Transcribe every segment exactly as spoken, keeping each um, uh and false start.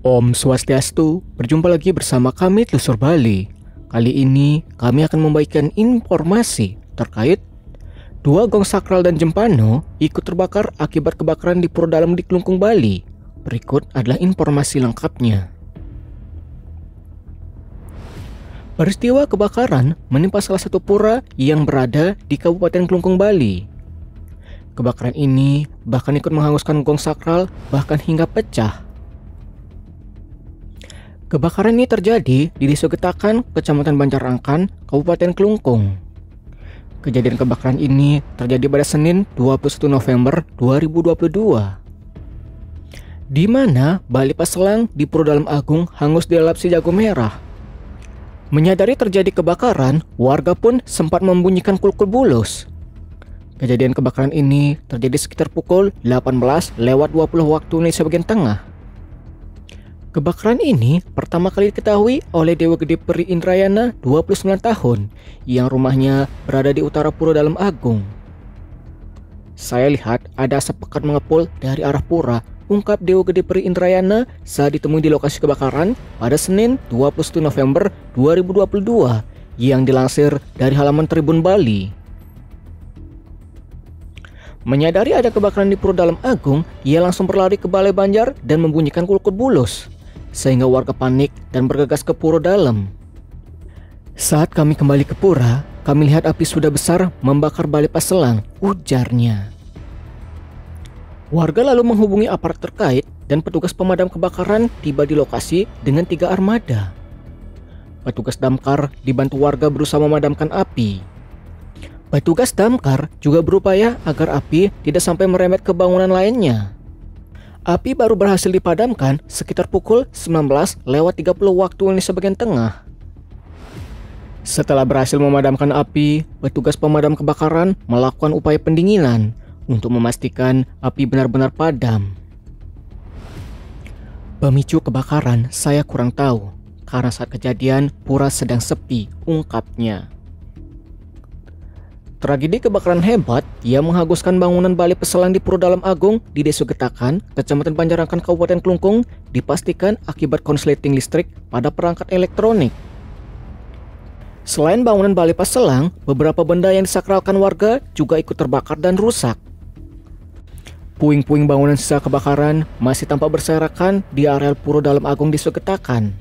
Om Swastiastu, berjumpa lagi bersama kami Telusur Bali. Kali ini kami akan membagikan informasi terkait dua gong sakral dan jempano ikut terbakar akibat kebakaran di pura dalam di Kelungkung, Bali. Berikut adalah informasi lengkapnya. Peristiwa kebakaran menimpa salah satu pura yang berada di Kabupaten Kelungkung, Bali. Kebakaran ini bahkan ikut menghanguskan gong sakral bahkan hingga pecah. Kebakaran ini terjadi di Desa Getakan, Kecamatan Banjarangkan, Kabupaten Kelungkung. Kejadian kebakaran ini terjadi pada Senin dua puluh satu November dua ribu dua puluh dua, di mana Bali Paselang di Pura Dalam Agung hangus di lalap si jago merah. Menyadari terjadi kebakaran, warga pun sempat membunyikan kulkul bulus. Kejadian kebakaran ini terjadi sekitar pukul delapan belas lewat dua puluh waktu Indonesia bagian tengah. Kebakaran ini pertama kali diketahui oleh Dewa Gede Peri Indrayana dua puluh sembilan tahun yang rumahnya berada di utara Pura Dalam Agung. Saya lihat ada asap pekat mengepul dari arah pura, ungkap Dewa Gede Peri Indrayana saat ditemui di lokasi kebakaran pada Senin dua puluh satu November dua ribu dua puluh dua yang dilansir dari halaman Tribun Bali. Menyadari ada kebakaran di Pura Dalam Agung, ia langsung berlari ke Balai Banjar dan membunyikan kulkul bulus, sehingga warga panik dan bergegas ke Pura Dalam. Saat kami kembali ke pura, kami lihat api sudah besar membakar Balai Paselang, ujarnya. Warga lalu menghubungi aparat terkait dan petugas pemadam kebakaran tiba di lokasi dengan tiga armada. Petugas damkar dibantu warga berusaha memadamkan api. Petugas damkar juga berupaya agar api tidak sampai merembet ke bangunan lainnya. Api baru berhasil dipadamkan sekitar pukul sembilan belas lewat tiga puluh waktu Indonesia bagian tengah. Setelah berhasil memadamkan api, petugas pemadam kebakaran melakukan upaya pendinginan untuk memastikan api benar-benar padam. Pemicu kebakaran saya kurang tahu, karena saat kejadian pura sedang sepi, ungkapnya. Tragedi kebakaran hebat yang menghanguskan bangunan Balai Paselang di Pura Dalam Agung di Desa Getakan, Kecamatan Banjarangkan, Kabupaten Kelungkung, dipastikan akibat konsleting listrik pada perangkat elektronik. Selain bangunan Balai Paselang, beberapa benda yang disakralkan warga juga ikut terbakar dan rusak. Puing-puing bangunan sisa kebakaran masih tampak berserakan di areal Pura Dalam Agung di Desa Getakan.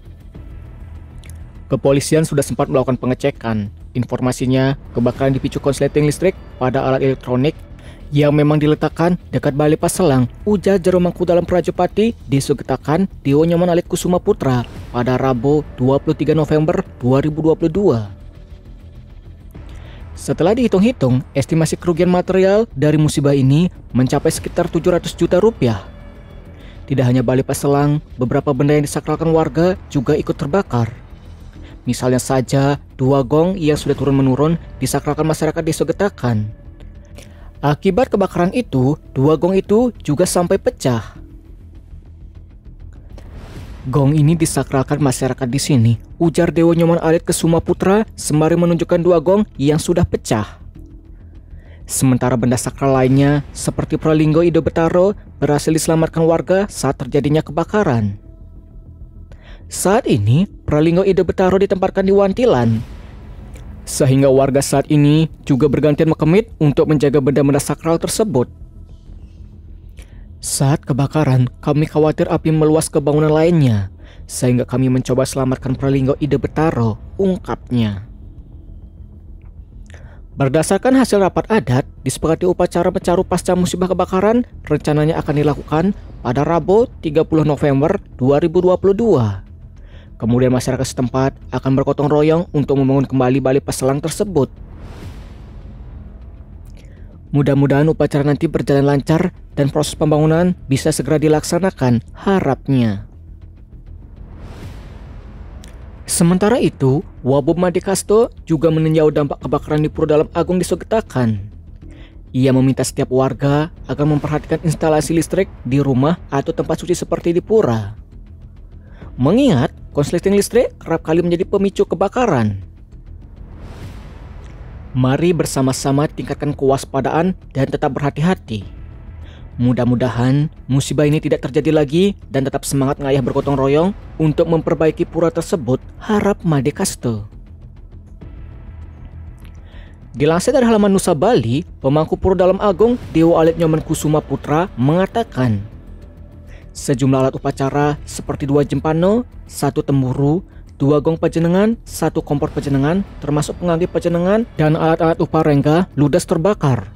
Kepolisian sudah sempat melakukan pengecekan. Informasinya, kebakaran dipicu konsleting listrik pada alat elektronik yang memang diletakkan dekat Balai Paselang, ujar Jero Mangku Dalam Prajopati Desa Getakan Dewa Nyoman Alit Kusuma Putra pada Rabu dua puluh tiga November dua ribu dua puluh dua. Setelah dihitung-hitung, estimasi kerugian material dari musibah ini mencapai sekitar tujuh ratus juta rupiah. Tidak hanya Balai Paselang, beberapa benda yang disakralkan warga juga ikut terbakar. Misalnya saja, dua gong yang sudah turun-menurun disakralkan masyarakat Desa Getakan. Akibat kebakaran itu, dua gong itu juga sampai pecah. Gong ini disakralkan masyarakat di sini, ujar Dewa Nyoman Alit Kusuma Putra sembari menunjukkan dua gong yang sudah pecah. Sementara benda sakral lainnya, seperti Pralinggo Ida Betaro, berhasil diselamatkan warga saat terjadinya kebakaran. Saat ini, Pralinggo Ida Betaro ditempatkan di Wantilan, sehingga warga saat ini juga bergantian mekemit untuk menjaga benda-benda sakral tersebut. Saat kebakaran, kami khawatir api meluas ke bangunan lainnya, sehingga kami mencoba selamatkan Pralinggo Ida Betaro, ungkapnya. Berdasarkan hasil rapat adat, disepakati upacara mencaru pasca musibah kebakaran rencananya akan dilakukan pada Rabu tiga puluh November dua ribu dua puluh dua. Kemudian masyarakat setempat akan bergotong royong untuk membangun kembali Balai Paselang tersebut. Mudah-mudahan upacara nanti berjalan lancar dan proses pembangunan bisa segera dilaksanakan, harapnya. Sementara itu, Wabub Madikasto juga meninjau dampak kebakaran di Pura Dalam Agung di Desa Getakan. Ia meminta setiap warga agar memperhatikan instalasi listrik di rumah atau tempat suci seperti di pura. Mengingat konsleting listrik kerap kali menjadi pemicu kebakaran. Mari bersama-sama tingkatkan kewaspadaan dan tetap berhati-hati. Mudah-mudahan musibah ini tidak terjadi lagi dan tetap semangat ngayah bergotong royong untuk memperbaiki pura tersebut, harap Made Kasto. Dilansir dari halaman Nusa Bali, pemangku pura Dalam Agung Dewa Alit Nyoman Kusuma Putra mengatakan, sejumlah alat upacara seperti dua jempano, satu temburu, dua gong pajenengan, satu kompor pajenengan, termasuk penganggih pajenengan, dan alat-alat uparengga ludas terbakar.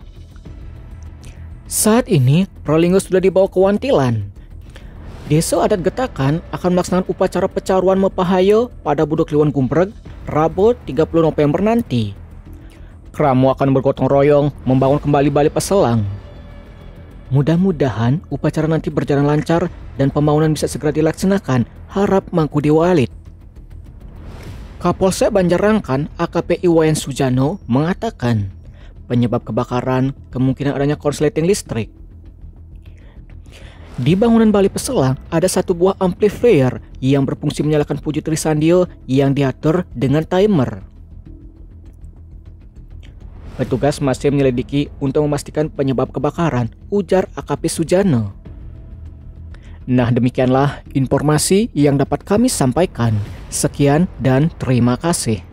Saat ini, Pralinggo sudah dibawa ke Wantilan. Desa adat Getakan akan melaksanakan upacara pecaruan Mepahayo pada Budo Kliwon Gumpreg, Rabu tiga puluh November nanti. Kramo akan bergotong royong membangun kembali Bali Peselang. Mudah-mudahan upacara nanti berjalan lancar dan pembangunan bisa segera dilaksanakan, harap Mangku Dewa Alit. Kapolsek Banjarangkan A K P Iwayan Sujano mengatakan, penyebab kebakaran kemungkinan adanya korsleting listrik. Di bangunan Bali Peselang ada satu buah amplifier yang berfungsi menyalakan puju Trisandio yang diatur dengan timer. Petugas masih menyelidiki untuk memastikan penyebab kebakaran, ujar A K P Sujano. Nah, demikianlah informasi yang dapat kami sampaikan. Sekian dan terima kasih.